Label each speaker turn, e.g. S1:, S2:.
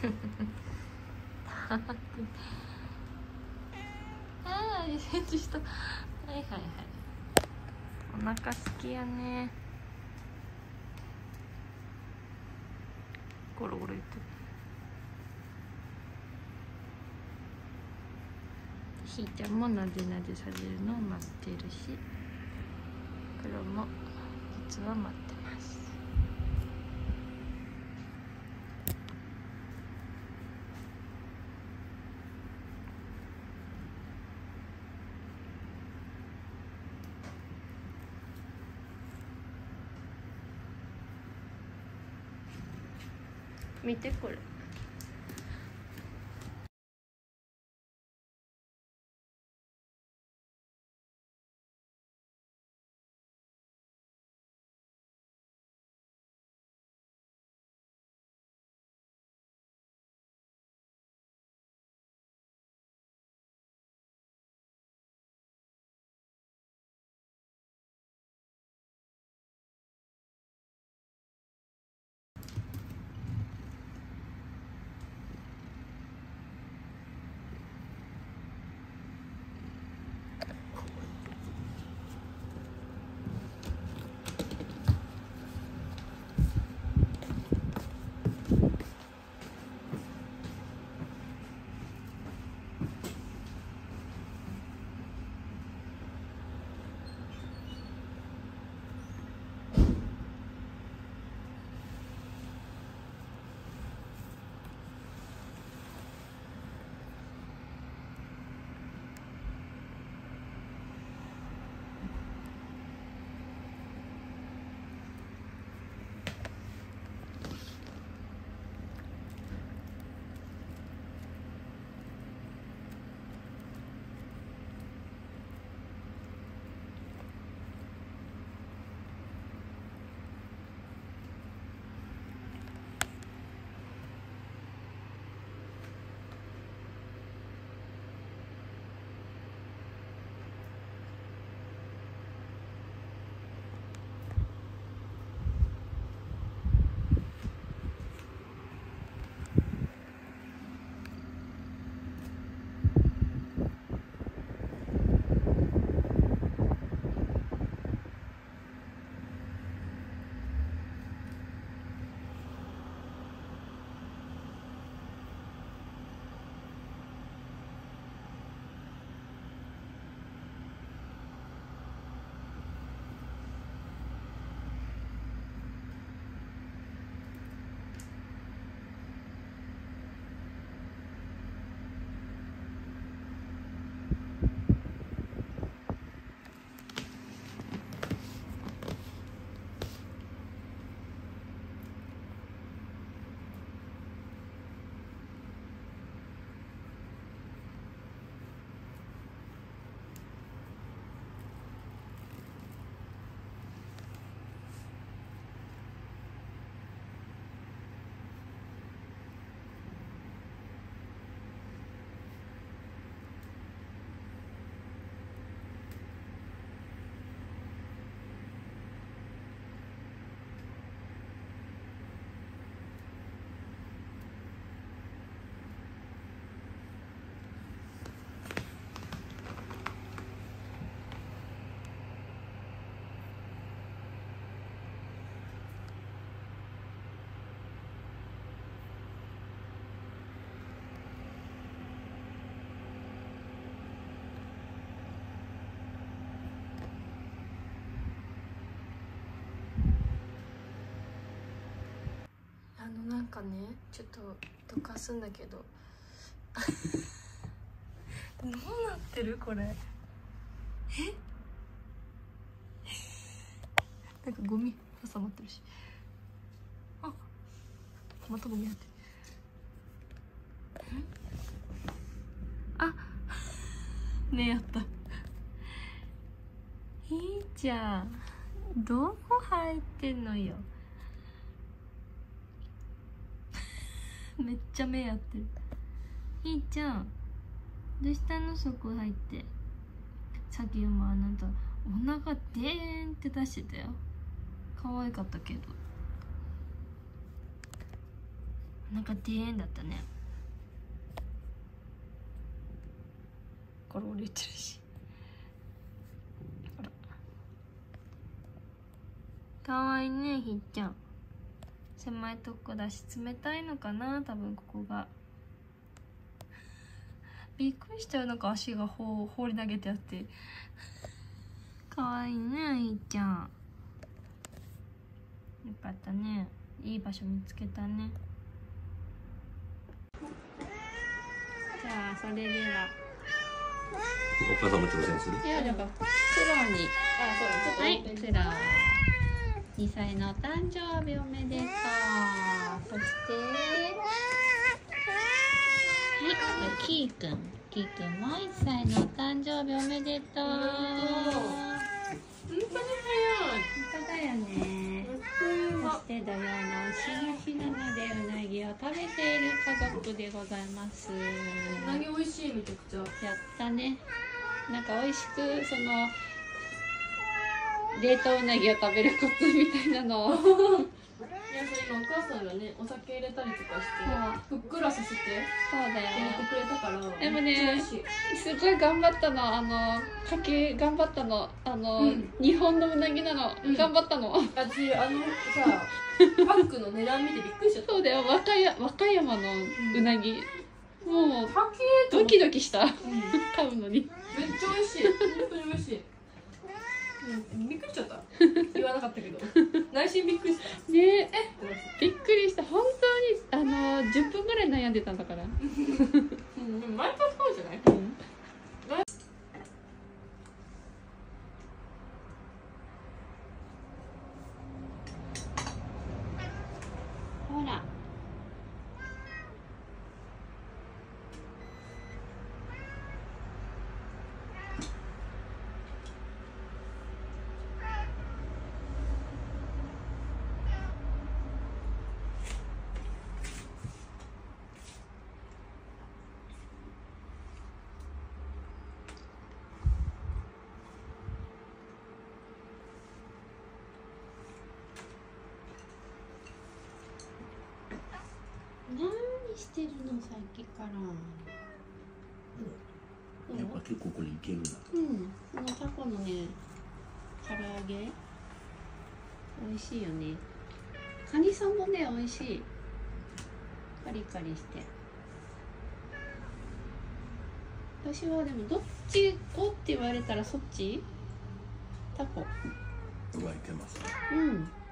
S1: ああリセットした。はいはいはい、お腹好きやね。ゴロゴロ言ってる。ひーちゃんもなでなでされるのを待ってるし、黒も実は待ってます。見てこれ。なんかね、ちょっとどかすんだけどどうなってるこれ。なんかゴミ挟まってるし、あ、またゴミ入ってる。あ、ねえやった。いいじゃん、どこ入ってんのよめっちゃ目やってる。いいちゃん、どうしたのそこ入って。さっきもあなたお腹でーんって出してたよ。可愛かったけど。 なんかでーんだったね。これ俺言ってるし。あらかわいいね、ひっちゃん。狭いとこだし冷たいのかな、多分ここが。びっくりしたよ、なんか足が放り投げてあって。かわいいね、ひっちゃん。よかったね、いい場所見つけたね。じゃあそれでは
S2: お母さんも挑戦する？
S1: いや、だからクロに、はい、クロ2歳のお誕生日おめでとう。そしてはい、キーくんも1歳のお誕生日おめでとう。本当に早い。本当だよね。そして土曜のおしい日なのでうなぎを食べている家族でございます。
S3: うなぎ美味しい、めちゃくちゃ。
S1: やったね。なんか美味しくその冷凍うなぎを食べるコツみたいなのを
S3: いや、それ今お母さんがね、お酒入れたりとかしてふっくらさせて
S1: そうだよ
S3: やってくれたから。
S1: でもね、
S3: めっちゃ美味しい。
S1: すごい頑張ったの、かけ頑張ったの、日本のうなぎなの、頑張ったの。
S3: 私さ、パックの値段見てびっくりしちゃった。
S1: そうだよ、和歌山のうなぎ、もう
S3: 高えと
S1: ド
S3: 思って。
S1: キドキした、買うのに。
S3: めっちゃ美味しい。本当に美味しい。びっくりしちゃった。言わなかったけど内心びっくりした。
S1: ね、びっくりした。本当に10分ぐらい悩んでたんだから。
S3: 毎回そうじゃない？
S1: ほら。何してるの、さっきから。
S2: やっぱ結構これいけるな。
S1: このタコのね、唐揚げ美味しいよね。カニさんもね、美味しい。カリカリして。私はでもどっちをって言われたらそっち？タコ。
S2: うわ、いけます。
S1: うん。